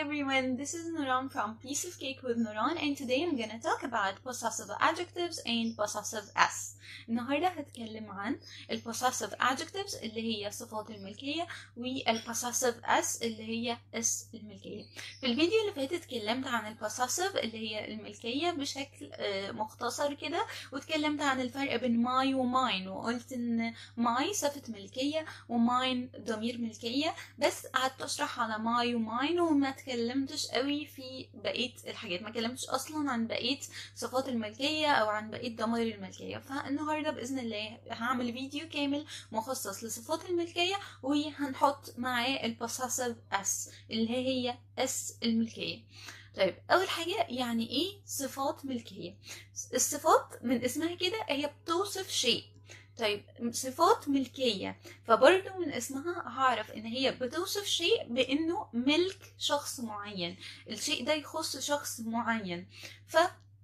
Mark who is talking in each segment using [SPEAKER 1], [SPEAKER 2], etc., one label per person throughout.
[SPEAKER 1] everyone, this is Nuran from Piece of Cake with Nuran, and today I'm gonna talk about possessive adjectives and possessive s. النهاردة هتكلم عن possessive adjectives اللي هي صفات الملكية possessive s اللي هي اس الملكية. في الفيديو اللي فات اتكلمت عن possessive اللي هي الملكية بشكل مختصر كده، واتكلمت عن الفرق بين my وmine، وقلت ان my صفة ملكية وmine ضمير ملكية، بس قعدت اشرح على my وmine وما اتكلمتش قوي في بقية الحاجات، ما اتكلمتش اصلا عن بقية صفات الملكية او عن بقية ضمائر الملكية. فالنهاردة باذن الله هعمل فيديو كامل مخصص لصفات الملكية، وهنحط معاه possessive s اللي هي اس الملكية. طيب اول حاجة، يعني ايه صفات ملكية؟ الصفات من اسمها كده هي بتوصف شيء. طيب صفات ملكية، فبرضه من اسمها هعرف ان هي بتوصف شيء بانه ملك شخص معين، الشيء ده يخص شخص معين. ف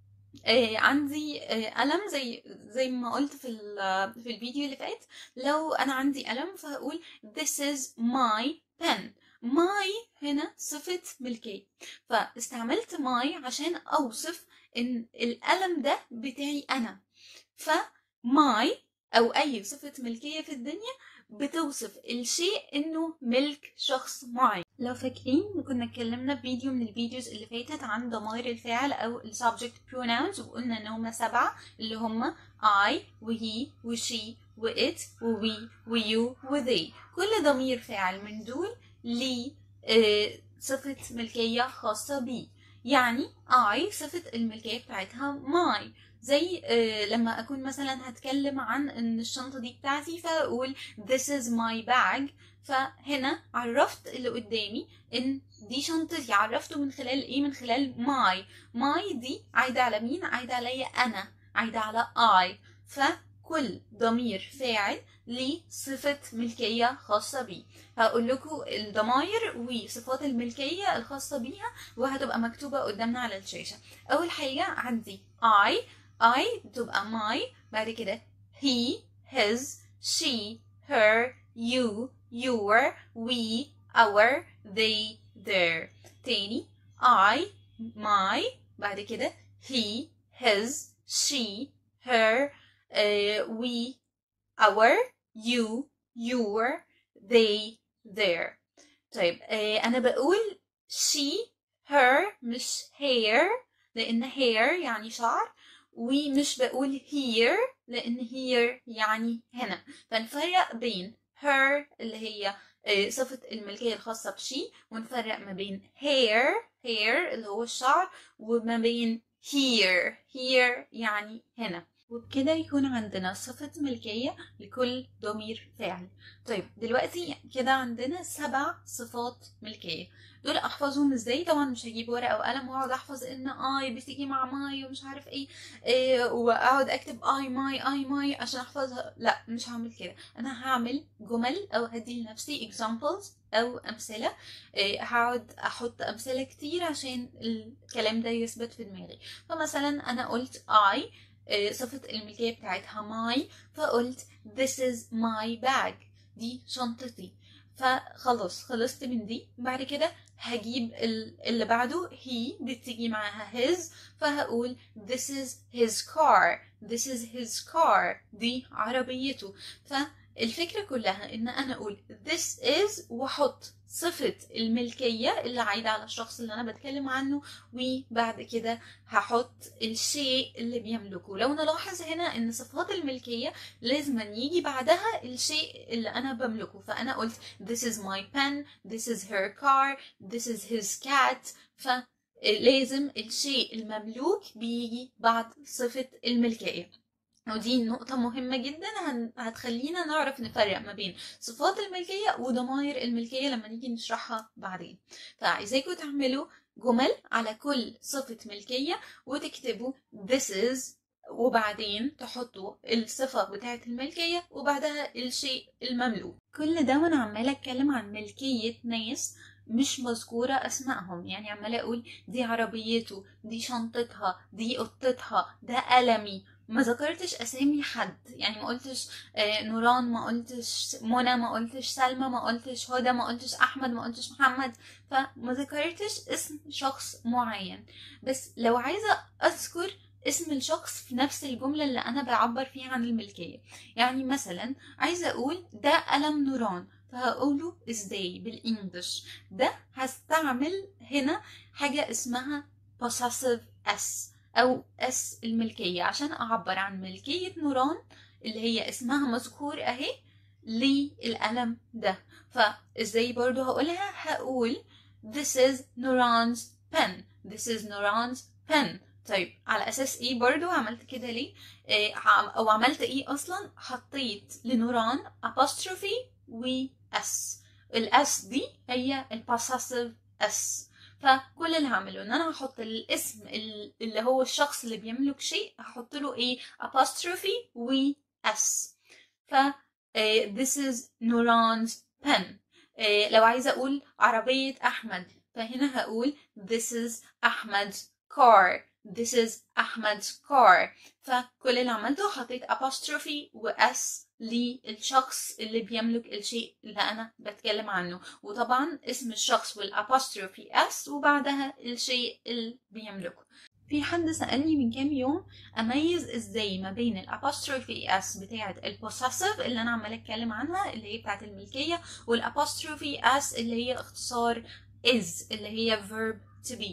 [SPEAKER 1] عندي قلم زي ما قلت في الفيديو اللي فات، لو انا عندي قلم فهقول this is my pen. my هنا صفة ملكية، فاستعملت my عشان اوصف ان القلم ده بتاعي انا. ف my او اي صفة ملكية في الدنيا بتوصف الشيء انه ملك شخص معين. لو فاكرين كنا اتكلمنا في فيديو من الفيديوز اللي فاتت عن ضمائر الفعل او subject pronouns، وقلنا ان هما 7 اللي هما I وهي وشي وإت ووي ويو وذي. كل ضمير فاعل من دول ليه صفة ملكية خاصة بيه. يعني I صفة الملكية بتاعتها my، زي لما اكون مثلا هتكلم عن ان الشنطة دي بتاعتي فاقول this is my bag، فهنا عرفت اللي قدامي ان دي شنطتي. عرفته من خلال ايه؟ من خلال my دي عايدة على مين؟ عايدة عليا انا، عايدة على I. فكل ضمير فاعل ليه صفة ملكية خاصة بيه. هقول لكم الضمائر وصفات الملكية الخاصة بيها وهتبقى مكتوبة قدامنا على الشاشة. اول حاجة عندي I تبقى my، بعد كده he his she her you your we our they their. تاني I my، بعد كده he his she her we our you your they their. طيب انا بقول she her مش hair، لان hair يعني شعر، ومش بقول here لان here يعني هنا. فنفرق بين her اللي هي صفة الملكية الخاصة بشي، ونفرق ما بين hair اللي هو الشعر، وما بين here يعني هنا. وبكده يكون عندنا صفة ملكية لكل ضمير فاعل. طيب دلوقتي كده عندنا 7 صفات ملكية. دول احفظهم ازاي؟ طبعا مش هجيب ورقة وقلم واقعد احفظ ان اي بتيجي مع ماي ومش عارف ايه واقعد اكتب اي ماي عشان احفظها. لا، مش هعمل كده. انا هعمل جمل او هدي لنفسي examples او امثلة. هقعد احط امثلة كتير عشان الكلام ده يثبت في دماغي. فمثلا انا قلت I صفة الملكية بتاعتها my، فقلت this is my bag، دي شنطتي. فخلص خلصت من دي. بعد كده هجيب اللي بعده he، بتيجي معاها his، فهقول this is his car، دي عربيته. فالفكرة كلها ان انا اقول this is واحط صفة الملكية اللي عايدة على الشخص اللي أنا بتكلم عنه، وبعد كده هحط الشيء اللي بيملكه. لو نلاحظ هنا إن صفات الملكية لازم يجي بعدها الشيء اللي أنا بملكه. فأنا قلت this is my pen، this is her car، this is his cat. فلازم الشيء المملوك بيجي بعد صفة الملكية، ودي نقطة مهمة جدا هتخلينا نعرف نفرق ما بين صفات الملكية وضمائر الملكية لما نيجي نشرحها بعدين. فعايزاكم تعملوا جمل على كل صفة ملكية وتكتبوا this is، وبعدين تحطوا الصفة بتاعة الملكية وبعدها الشيء المملوك. كل ده وانا عمالة اتكلم عن ملكية ناس مش مذكورة اسمائهم. يعني عمالة اقول دي عربيته، دي شنطتها، دي قطتها، ده قلمي. ما ذكرتش اسامي حد، يعني ما قلتش نوران، ما قلتش منى، ما قلتش سلمى، ما قلتش هدى، ما قلتش احمد، ما قلتش محمد. فما ذكرتش اسم شخص معين. بس لو عايزة اذكر اسم الشخص في نفس الجملة اللي انا بعبر فيها عن الملكية، يعني مثلا عايزة اقول ده قلم نوران، فهقوله ازاي بالانجلش؟ ده هستعمل هنا حاجة اسمها possessive s او اس الملكية عشان اعبر عن ملكية نوران اللي هي اسمها مذكور اهي للقلم ده. فازاي برضو هقولها؟ هقول this is Nuran's pen. this is Nuran's pen. طيب على اساس ايه برضو عملت كده ليه؟ او عملت ايه اصلا؟ حطيت لنوران apostrophe و s. الاس دي هي الباسيف اس. فكل اللي هعمله ان انا هحط الاسم اللي هو الشخص اللي بيملك شيء، هحط له ايه؟ apostrophe و s. ف this is Nuran's pen. لو عايزة اقول عربية احمد، فهنا هقول this is Ahmed's car. this is Ahmed's car. فكل اللي عملته حطيت apostrophe و s للشخص اللي بيملك الشيء اللي انا بتكلم عنه، وطبعا اسم الشخص والapostrophe s وبعدها الشيء اللي بيملكه. في حد سألني من كام يوم اميز ازاي ما بين الapostrophe s بتاعه البوسيسيف اللي انا عماله اتكلم عنها اللي هي بتاعه الملكيه، والapostrophe s اللي هي اختصار is اللي هي verb to be.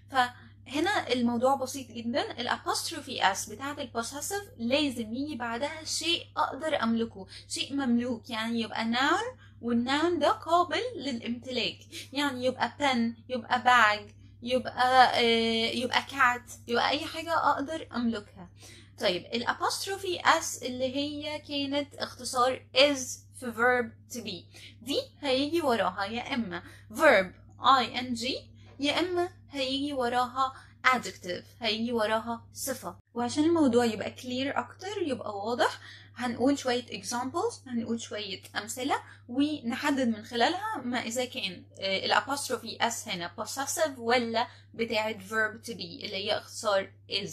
[SPEAKER 1] فهنا الموضوع بسيط جدا. الapostrophe s بتاعه البوسيسيف لازم يجي بعدها شيء اقدر املكه، شيء مملوك، يعني يبقى noun، والnoun ده قابل للامتلاك، يعني يبقى pen، يبقى bag، يبقى cat، يبقى اي حاجة اقدر املكها. طيب الابوستروفي s اللي هي كانت اختصار is في verb to be، دي هيجي وراها يا اما verb ing يا اما هيجي وراها adjective، هيجي وراها صفة. وعشان الموضوع يبقى clear اكتر، يبقى واضح، هنقول شوية examples، هنقول شوية أمثلة ونحدد من خلالها ما إذا كان الapostrophe s هنا possessive ولا بتاعة verb to be اللي هي اختصار is.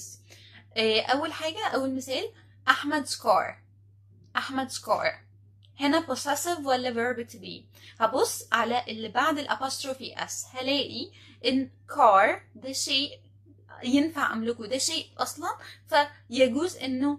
[SPEAKER 1] أول حاجة، أول مثال أحمد's car. أحمد's car هنا possessive ولا verb to be؟ هبص على اللي بعد الapostrophe s، هلاقي إن car ده شيء ينفع أملكه، ده شيء أصلا فيجوز إنه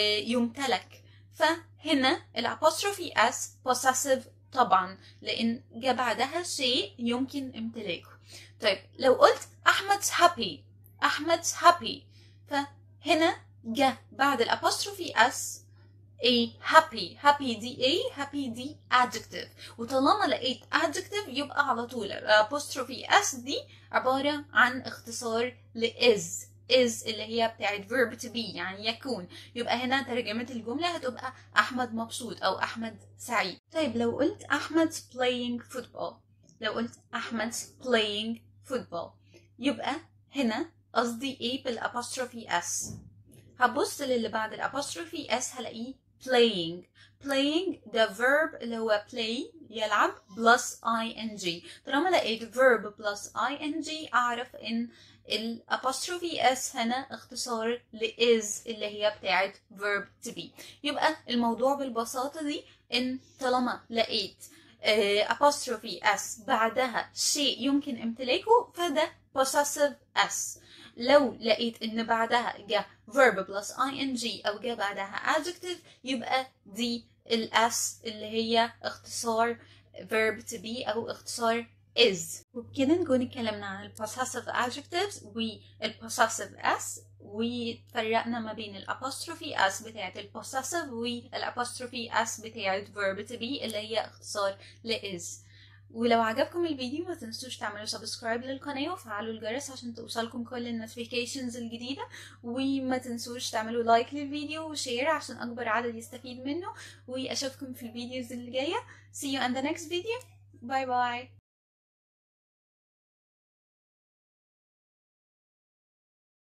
[SPEAKER 1] يمتلك. فهنا الapostrophe s possessive طبعا لان جاء بعدها شيء يمكن امتلاكه. طيب لو قلت Ahmed's happy، Ahmed's happy، فهنا جاء بعد الapostrophe s a happy. happy دي ايه؟ happy دي adjective، وطالما لقيت adjective يبقى على طول الapostrophe s دي عبارة عن اختصار ل is. is اللي هي بتاعت verb to be يعني يكون. يبقى هنا ترجمة الجملة هتبقى أحمد مبسوط أو أحمد سعيد. طيب لو قلت Ahmed's playing football، لو قلت Ahmed's playing football يبقى هنا قصدي ايه بالapostrophe s؟ هبص للي بعد الapostrophe s هلاقيه playing. playing ده verb اللي هو play يلعب plus ing. طالما لقيت verb plus ing أعرف إن الapostrophe s هنا اختصار ل is اللي هي بتاعت verb to be. يبقى الموضوع بالبساطة دي إن طالما لقيت apostrophe s بعدها شيء يمكن امتلاكه فده possessive s. لو لقيت ان بعدها جاء verb plus ing او جاء بعدها adjective يبقى دي الاس اللي هي اختصار verb to be او اختصار is. وبكده نكون اتكلمنا عن ال possessive adjectives وال possessive s، وفرقنا ما بين الapostrophe s بتاعت ال possessive والapostrophe s بتاعت verb to be اللي هي اختصار ل is. ولو عجبكم الفيديو ما تنسوش تعملوا سبسكرايب للقناة وفعلوا الجرس عشان توصلكم كل النوتيفيكيشنز الجديدة، وما تنسوش تعملوا لايك للفيديو وشير عشان أكبر عدد يستفيد منه، وأشوفكم في الفيديوز اللي جاية. See you in the next video. Bye bye.